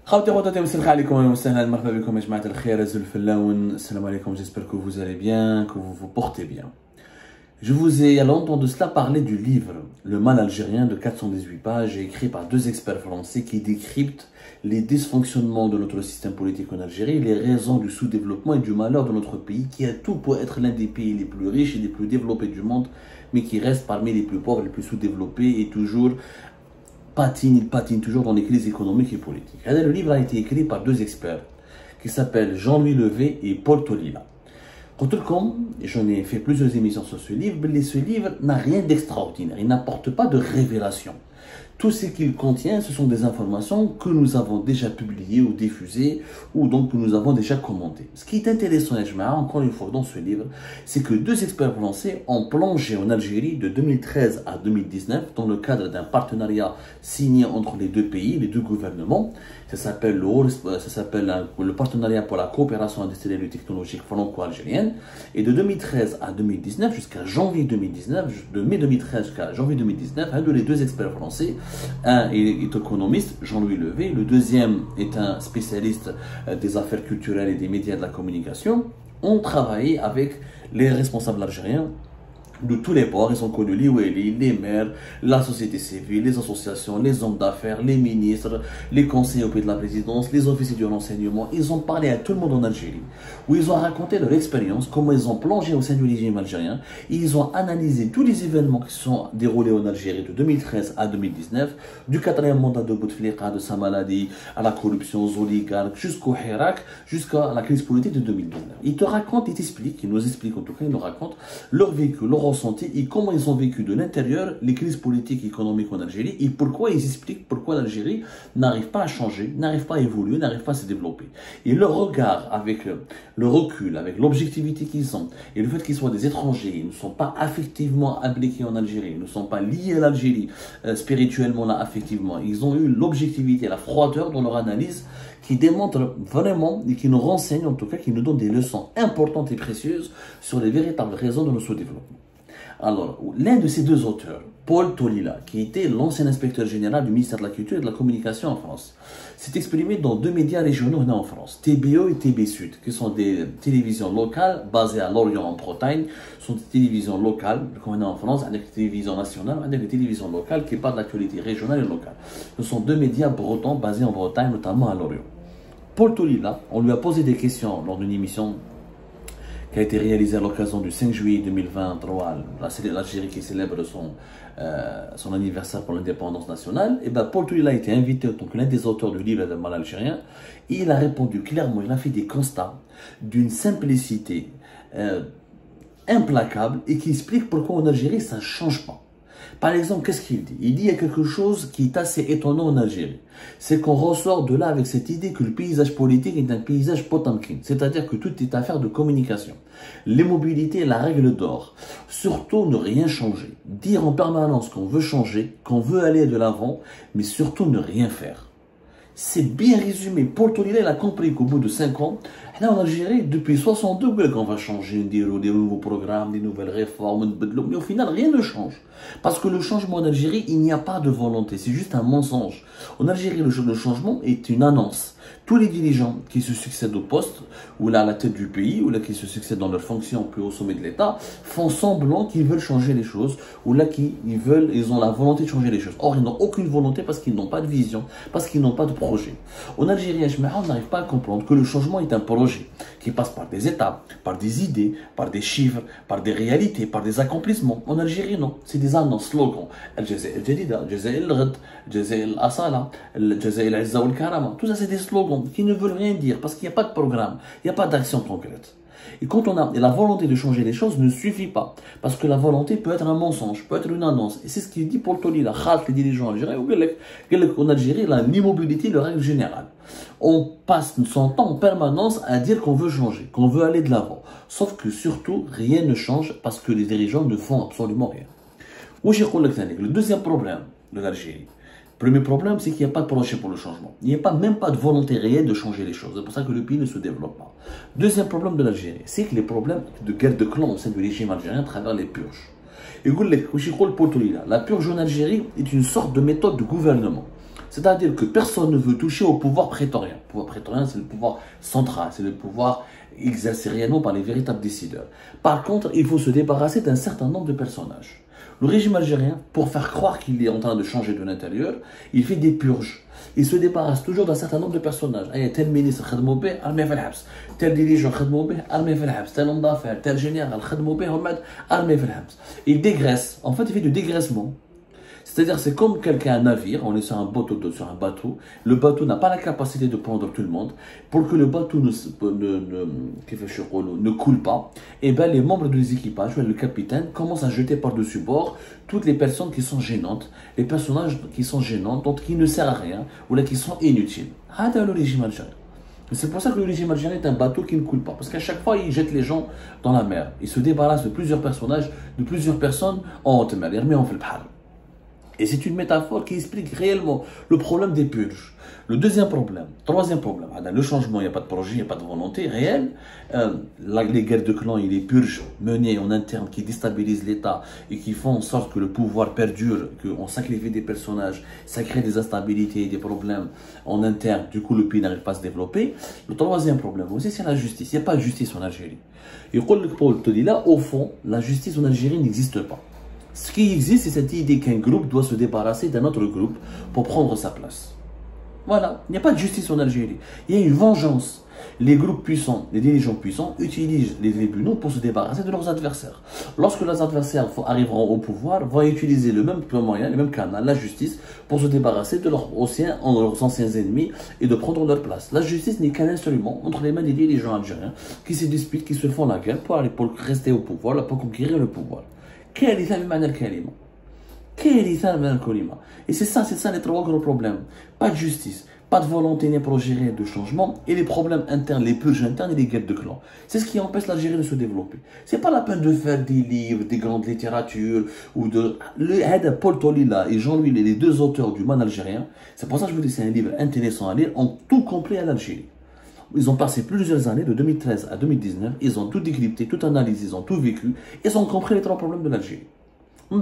خوتي خواتاتي مساء عليكم وسهلا مرحبا بكم يا جماعة الخير أزل الفلاون. السلام عليكم, j'espère que vous allez bien, que vous vous portez bien. Je vous ai il y a longtemps de cela parlé du livre Le mal algérien de 418 pages, écrit par deux experts français qui décryptent les dysfonctionnements de notre système politique en Algérie, les raisons du sous-développement et du malheur de notre pays, qui a tout pour être l'un des pays les plus riches et les plus développés du monde, mais qui reste parmi les plus pauvres, les plus sous-développés et toujours il patine toujours dans les crises économiques et politiques. Le livre a été écrit par deux experts qui s'appellent Jean-Louis Levé et Paul Tolila. J'en ai fait plusieurs émissions sur ce livre, mais ce livre n'a rien d'extraordinaire, il n'apporte pas de révélation. Tout ce qu'il contient, ce sont des informations que nous avons déjà publiées ou diffusées, ou donc que nous avons déjà commentées. Ce qui est intéressant, encore une fois, dans ce livre, c'est que deux experts français ont plongé en Algérie de 2013 à 2019 dans le cadre d'un partenariat signé entre les deux pays, les deux gouvernements. Ça s'appelle le partenariat pour la coopération industrielle et technologique franco-algérienne. Et de 2013 à 2019, jusqu'à janvier 2019, de mai 2013 jusqu'à janvier 2019, un de les deux experts français, un est économiste, Jean-Louis Levé, le deuxième est un spécialiste des affaires culturelles et des médias de la communication, ont travaillé avec les responsables algériens de tous les ports. Ils ont connu les maires, la société civile, les associations, les hommes d'affaires, les ministres, les conseillers au pays de la présidence, les officiers du renseignement. Ils ont parlé à tout le monde en Algérie, où ils ont raconté leur expérience, comment ils ont plongé au sein du régime algérien. Et ils ont analysé tous les événements qui se sont déroulés en Algérie de 2013 à 2019, du 4e mandat de Bouteflika, de Samaladi, à la corruption, aux oligarques, jusqu'au Hirak, jusqu'à la crise politique de 2019. Ils te racontent, ils t'expliquent, ils nous expliquent en tout cas, ils nous racontent leur vécu, leur ressenti et comment ils ont vécu de l'intérieur les crises politiques et économiques en Algérie et pourquoi ils expliquent pourquoi l'Algérie n'arrive pas à changer, n'arrive pas à évoluer, n'arrive pas à se développer. Et leur regard avec le recul, avec l'objectivité qu'ils ont et le fait qu'ils soient des étrangers, ils ne sont pas affectivement impliqués en Algérie, ils ne sont pas liés à l'Algérie spirituellement, là, affectivement. Ils ont eu l'objectivité, la froideur dans leur analyse qui démontre vraiment et qui nous renseigne en tout cas, qui nous donne des leçons importantes et précieuses sur les véritables raisons de notre sous-développement. Alors, l'un de ces deux auteurs, Paul Tolila, qui était l'ancien inspecteur général du ministère de la Culture et de la Communication en France, s'est exprimé dans deux médias régionaux en France, TBO et TB Sud, qui sont des télévisions locales basées à Lorient en Bretagne, sont des télévisions locales qu'on a en France, avec des télévisions nationales, avec des télévisions locales qui parlent de l'actualité régionale et locale. Ce sont deux médias bretons basés en Bretagne, notamment à Lorient. Paul Tolila, on lui a posé des questions lors d'une émission qui a été réalisé à l'occasion du 5 juillet 2023, l'Algérie qui célèbre son anniversaire pour l'indépendance nationale. Et Paul Tolila a été invité en tant que l'un des auteurs du livre Le mal algérien, et il a répondu clairement, il a fait des constats d'une simplicité implacable et qui explique pourquoi en Algérie ça ne change pas. Par exemple, qu'est-ce qu'il dit? Il dit qu'il y a quelque chose qui est assez étonnant en Algérie. C'est qu'on ressort de là avec cette idée que le paysage politique est un paysage potemkin. C'est-à-dire que tout est affaire de communication. L'immobilité est la règle d'or. Surtout ne rien changer. Dire en permanence qu'on veut changer, qu'on veut aller de l'avant, mais surtout ne rien faire. C'est bien résumé. Paul Tolila, il a compris qu'au bout de 5 ans, là en Algérie, depuis 62, on va changer, des nouveaux programmes, des nouvelles réformes, mais au final, rien ne change. Parce que le changement en Algérie, il n'y a pas de volonté, c'est juste un mensonge. En Algérie, le changement est une annonce. Tous les dirigeants qui se succèdent au poste, ou là à la tête du pays, ou là qui se succèdent dans leurs fonctions plus au sommet de l'État, font semblant qu'ils veulent changer les choses, ou là ils ont la volonté de changer les choses. Or, ils n'ont aucune volonté parce qu'ils n'ont pas de vision, parce qu'ils n'ont pas de projet. En Algérie, on n'arrive pas à comprendre que le changement est un projet qui passe par des étapes, par des idées, par des chiffres, par des réalités, par des accomplissements. En Algérie, non. C'est des annonces, slogans. Al-Jazair al-Jadida, Al-Jazair al-Ghad, Al-Jazair al-Asala, Al-Jazair al-Izza wal-Karama. Tout ça, c'est des slogans qui ne veulent rien dire parce qu'il n'y a pas de programme, il n'y a pas d'action concrète. Et quand on a la volonté de changer les choses ne suffit pas. Parce que la volonté peut être un mensonge, peut être une annonce. Et c'est ce qu'il dit Paul Tolila, les dirigeants algériens, en Algérie, l'immobilité, la règle générale. On passe son temps en permanence à dire qu'on veut changer, qu'on veut aller de l'avant. Sauf que surtout, rien ne change parce que les dirigeants ne font absolument rien. Le deuxième problème de l'Algérie, premier problème, c'est qu'il n'y a pas de projet pour le changement. Il n'y a même pas de volonté réelle de changer les choses. C'est pour ça que le pays ne se développe pas. Deuxième problème de l'Algérie, c'est que les problèmes de guerre de clans au sein du régime algérien à travers les purges. La purge en Algérie est une sorte de méthode de gouvernement. C'est-à-dire que personne ne veut toucher au pouvoir prétorien. Le pouvoir prétorien, c'est le pouvoir central, c'est le pouvoir exercé réellement par les véritables décideurs. Par contre, il faut se débarrasser d'un certain nombre de personnages. Le régime algérien, pour faire croire qu'il est en train de changer de l'intérieur, il fait des purges. Il se débarrasse toujours d'un certain nombre de personnages. Tel ministre, armé في الحبس. Tel dirigeant, armé في الحبس. Tel homme d'affaires, tel général, armé في الحبس. Il dégraisse. En fait, il fait du dégraissement. C'est-à-dire, c'est comme quelqu'un, un navire, on est sur un bateau, le bateau n'a pas la capacité de prendre tout le monde. Pour que le bateau ne coule pas, et ben les membres des équipages, le capitaine, commencent à jeter par-dessus bord toutes les personnes qui sont gênantes, les personnages qui sont gênants, donc qui ne servent à rien, ou là qui sont inutiles. C'est le régime algérien. C'est pour ça que le régime algérien est un bateau qui ne coule pas. Parce qu'à chaque fois, il jette les gens dans la mer. Il se débarrasse de plusieurs personnages, de plusieurs personnes en haute mer. Il remet en fait le bahar. Et c'est une métaphore qui explique réellement le problème des purges. Le deuxième problème, troisième problème, le changement, il n'y a pas de projet, il n'y a pas de volonté réelle. Les guerres de clans et les purges menées en interne qui déstabilisent l'État et qui font en sorte que le pouvoir perdure, qu'on sacrifie des personnages, ça crée des instabilités et des problèmes en interne. Du coup, le pays n'arrive pas à se développer. Le troisième problème aussi, c'est la justice. Il n'y a pas de justice en Algérie. Et Paul te dit là, au fond, la justice en Algérie n'existe pas. Ce qui existe, c'est cette idée qu'un groupe doit se débarrasser d'un autre groupe pour prendre sa place. Voilà, il n'y a pas de justice en Algérie. Il y a une vengeance. Les groupes puissants, les dirigeants puissants utilisent les tribunaux pour se débarrasser de leurs adversaires. Lorsque leurs adversaires arriveront au pouvoir, vont utiliser le même moyen, le même canal, la justice, pour se débarrasser de leurs anciens ennemis et de prendre leur place. La justice n'est qu'un instrument entre les mains des dirigeants algériens qui se disputent, qui se font la guerre pour rester au pouvoir, pour conquérir le pouvoir. Et c'est ça les trois gros problèmes. Pas de justice, pas de volonté ni projet de changement, et les problèmes internes, les purges internes et les guerres de clans. C'est ce qui empêche l'Algérie de se développer. C'est pas la peine de faire des livres, des grandes littératures, ou de... Paul Tolila et Jean-Louis, les deux auteurs du Man algérien, c'est pour ça que je vous dis c'est un livre intéressant à lire, ont tout compris à l'Algérie. Ils ont passé plusieurs années, de 2013 à 2019, ils ont tout décrypté, tout analysé, ils ont tout vécu, ils ont compris les trois problèmes de l'Algérie. Dans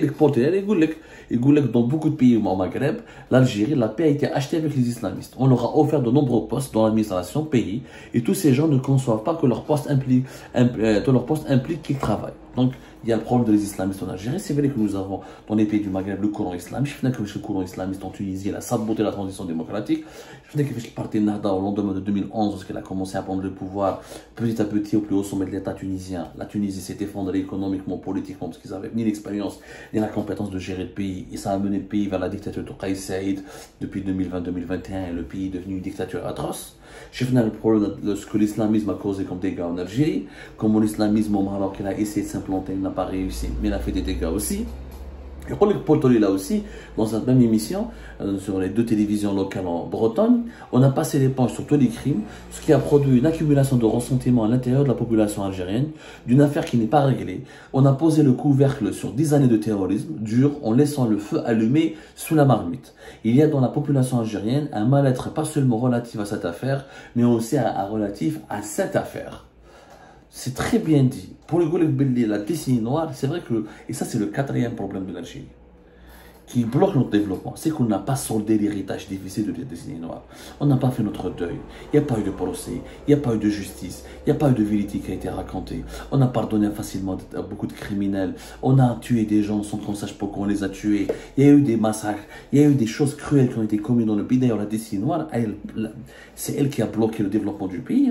beaucoup de pays au Maghreb, l'Algérie, la paix a été achetée avec les islamistes. On leur a offert de nombreux postes dans l'administration, pays, et tous ces gens ne conçoivent pas que leur poste implique qu'ils travaillent. Donc, il y a le problème des islamistes en Algérie. C'est vrai que nous avons dans les pays du Maghreb le courant islamiste. Je que le courant islamiste en Tunisie, il a saboté la transition démocratique. Je que le parti Nahda au lendemain de 2011, lorsqu'il a commencé à prendre le pouvoir petit à petit au plus haut sommet de l'État tunisien. La Tunisie s'est effondrée économiquement, politiquement, parce qu'ils n'avaient ni l'expérience ni la compétence de gérer le pays. Et ça a mené le pays vers la dictature de Kais Saïd depuis 2020-2021. Et le pays est devenu une dictature atroce. Je le problème de ce que l'islamisme a causé comme dégâts en Algérie, comme l'islamisme au Maroc, il a essayé de s'implanter, il n'a pas réussi, mais il a fait des dégâts aussi. Et pour le Paul Tolila aussi, dans cette même émission, sur les deux télévisions locales en Bretagne, on a passé l'éponge sur tous les crimes, ce qui a produit une accumulation de ressentiment à l'intérieur de la population algérienne, d'une affaire qui n'est pas réglée. On a posé le couvercle sur 10 années de terrorisme dur en laissant le feu allumé sous la marmite. Il y a dans la population algérienne un mal-être pas seulement relatif à cette affaire, mais aussi relatif à cette affaire. C'est très bien dit. Pour le Golek Belli, la décennie noire, c'est vrai que, et ça c'est le quatrième problème de l'Algérie, qui bloque notre développement, c'est qu'on n'a pas soldé l'héritage difficile de la décennie noire. On n'a pas fait notre deuil. Il n'y a pas eu de procès, il n'y a pas eu de justice, il n'y a pas eu de vérité qui a été racontée. On a pardonné facilement à beaucoup de criminels. On a tué des gens sans qu'on sache pourquoi on les a tués. Il y a eu des massacres, il y a eu des choses cruelles qui ont été commises dans le pays. D'ailleurs, la décennie noire, c'est elle qui a bloqué le développement du pays.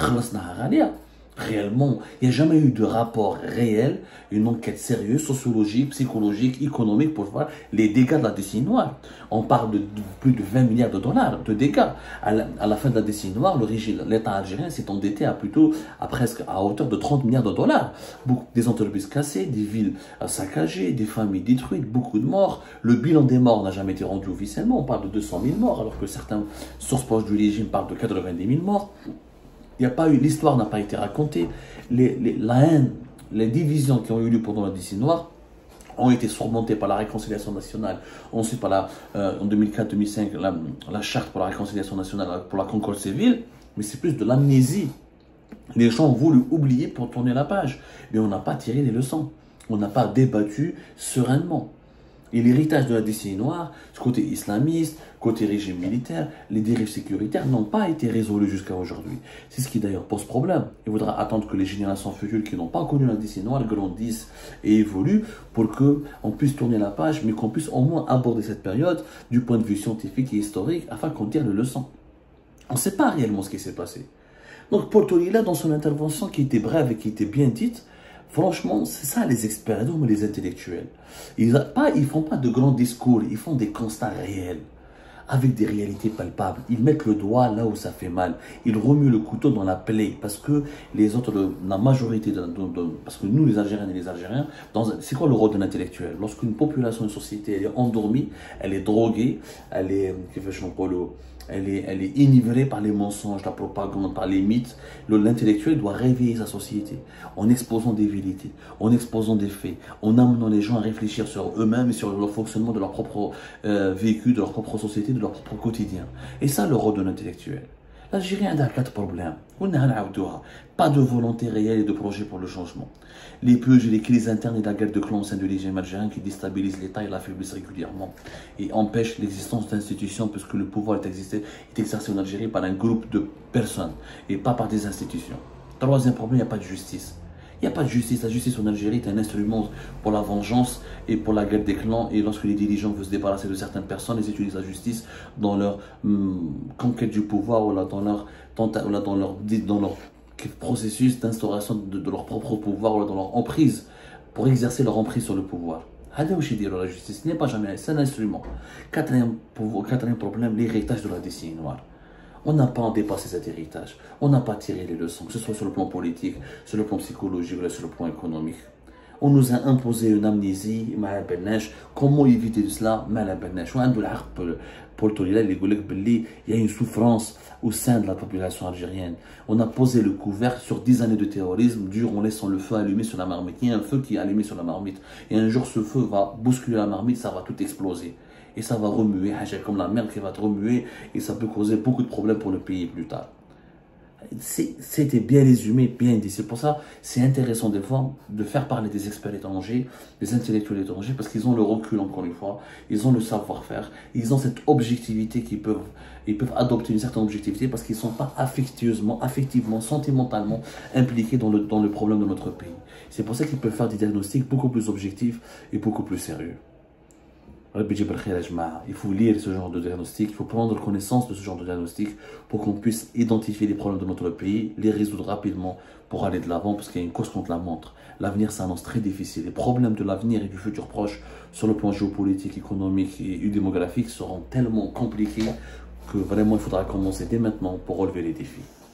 Réellement, il n'y a jamais eu de rapport réel, une enquête sérieuse, sociologique, psychologique, économique pour voir les dégâts de la décennie noire. On parle de plus de 20 milliards de dollars de dégâts. À la fin de la décennie noire, l'État algérien s'est endetté presque à hauteur de 30 milliards de dollars. Des entreprises cassées, des villes saccagées, des familles détruites, beaucoup de morts. Le bilan des morts n'a jamais été rendu officiellement. On parle de 200 000 morts, alors que certaines sources proches du régime parlent de 90 000 morts. L'histoire n'a pas été racontée. La haine, les divisions qui ont eu lieu pendant la décennie noire ont été surmontées par la réconciliation nationale. Ensuite, en 2004-2005, la charte pour la réconciliation nationale, pour la concorde civile. Mais c'est plus de l'amnésie. Les gens ont voulu oublier pour tourner la page. Mais on n'a pas tiré les leçons. On n'a pas débattu sereinement. Et l'héritage de la décennie noire, ce côté islamiste, côté régime militaire, les dérives sécuritaires n'ont pas été résolus jusqu'à aujourd'hui. C'est ce qui d'ailleurs pose problème. Il faudra attendre que les générations futures qui n'ont pas connu la décennie noire grandissent et évoluent pour qu'on puisse tourner la page, mais qu'on puisse au moins aborder cette période du point de vue scientifique et historique afin qu'on tire les leçons. On ne sait pas réellement ce qui s'est passé. Donc Porto Lila, dans son intervention qui était brève et qui était bien dite, franchement, c'est ça les experts, mais les intellectuels. Ils ne font pas de grands discours, ils font des constats réels, avec des réalités palpables. Ils mettent le doigt là où ça fait mal. Ils remuent le couteau dans la plaie, parce que les autres, la majorité, parce que nous les Algériens et les Algériens, c'est quoi le rôle d'un intellectuel? Lorsqu'une population, une société, elle est endormie, elle est droguée, elle est enivrée par les mensonges, la propagande, par les mythes. L'intellectuel doit réveiller sa société en exposant des vérités, en exposant des faits, en amenant les gens à réfléchir sur eux-mêmes et sur le fonctionnement de leur propre vécu, de leur propre société, de leur propre quotidien. Et ça, le rôle de l'intellectuel. L'Algérie a 4 problèmes. Pas de volonté réelle et de projet pour le changement. Les purges et les crises internes et la guerre de clans au sein du régime algérien qui déstabilisent l'État et l'affaiblissent régulièrement et empêchent l'existence d'institutions puisque le pouvoir est exercé en Algérie par un groupe de personnes et pas par des institutions. Troisième problème, il n'y a pas de justice. Il n'y a pas de justice. La justice en Algérie est un instrument pour la vengeance et pour la guerre des clans. Et lorsque les dirigeants veulent se débarrasser de certaines personnes, ils utilisent la justice dans leur conquête du pouvoir ou là, dans leur processus d'instauration de leur propre pouvoir ou là, dans leur emprise, pour exercer leur emprise sur le pouvoir. La justice n'est pas jamais, c'est un instrument. Quatrième problème, l'héritage de la décennie noire. On n'a pas dépassé cet héritage. On n'a pas tiré les leçons, que ce soit sur le plan politique, sur le plan psychologique ou sur le plan économique. On nous a imposé une amnésie, comment éviter cela? Il y a une souffrance au sein de la population algérienne. On a posé le couvercle sur 10 années de terrorisme dur en laissant le feu allumé sur la marmite. Il y a un feu qui est allumé sur la marmite. Et un jour, ce feu va bousculer la marmite, ça va tout exploser. Et ça va remuer, comme la mer qui va te remuer, et ça peut causer beaucoup de problèmes pour le pays plus tard. C'était bien résumé, bien dit. C'est pour ça c'est intéressant des fois de faire parler des experts étrangers, des intellectuels étrangers, parce qu'ils ont le recul encore une fois, ils ont le savoir-faire, ils ont cette objectivité ils peuvent adopter une certaine objectivité parce qu'ils ne sont pas affectivement, sentimentalement impliqués dans le problème de notre pays. C'est pour ça qu'ils peuvent faire des diagnostics beaucoup plus objectifs et beaucoup plus sérieux. Il faut lire ce genre de diagnostic, il faut prendre connaissance de ce genre de diagnostic pour qu'on puisse identifier les problèmes de notre pays, les résoudre rapidement pour aller de l'avant parce qu'il y a une course contre la montre. L'avenir s'annonce très difficile. Les problèmes de l'avenir et du futur proche sur le plan géopolitique, économique et démographique seront tellement compliqués que vraiment il faudra commencer dès maintenant pour relever les défis.